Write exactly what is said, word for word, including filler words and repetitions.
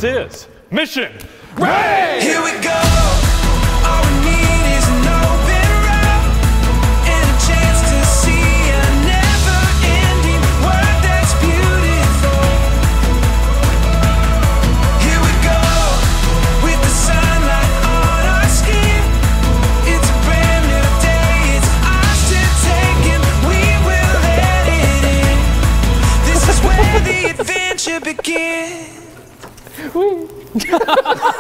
This is Mission Ready! Here we go. All we need is an open road and a chance to see a never-ending world that's beautiful. Here we go with the sunlight on our skin. It's a brand new day. It's ours to take and we will let it in. This is where the adventure begins.